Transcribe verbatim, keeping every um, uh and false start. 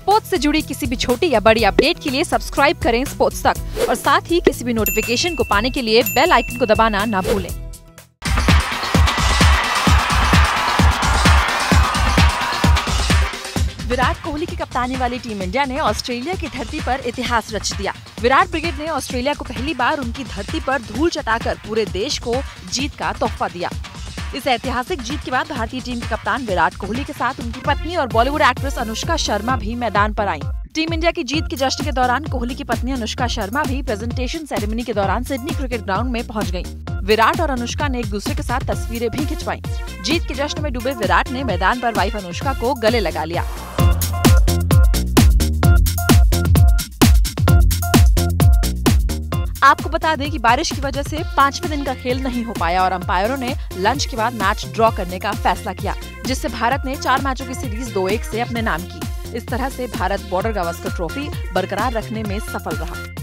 Sports से जुड़ी किसी भी छोटी या बड़ी अपडेट के लिए सब्सक्राइब करें स्पोर्ट्स तक और साथ ही किसी भी नोटिफिकेशन को पाने के लिए बेल आइकन को दबाना ना भूलें। विराट कोहली की कप्तानी वाली टीम इंडिया ने ऑस्ट्रेलिया की धरती पर इतिहास रच दिया। विराट ब्रिगेड ने ऑस्ट्रेलिया को पहली बार उनकी धरती पर धूल चटाकर पूरे देश को जीत का तोहफा दिया। इस ऐतिहासिक जीत के बाद भारतीय टीम के कप्तान विराट कोहली के साथ उनकी पत्नी और बॉलीवुड एक्ट्रेस अनुष्का शर्मा भी मैदान पर आईं। टीम इंडिया की जीत के जश्न के दौरान कोहली की पत्नी अनुष्का शर्मा भी प्रेजेंटेशन सेरेमनी के दौरान सिडनी क्रिकेट ग्राउंड में पहुंच गयीं। विराट और अनुष्का ने एक दूसरे के साथ तस्वीरें भी खिंचवाईं। जीत के जश्न में डूबे विराट ने मैदान पर वाइफ अनुष्का को गले लगा लिया। आपको बता दें कि बारिश की वजह से पांचवें दिन का खेल नहीं हो पाया और अंपायरों ने लंच के बाद मैच ड्रॉ करने का फैसला किया, जिससे भारत ने चार मैचों की सीरीज दो एक से अपने नाम की। इस तरह से भारत बॉर्डर गावस्कर ट्रॉफी बरकरार रखने में सफल रहा।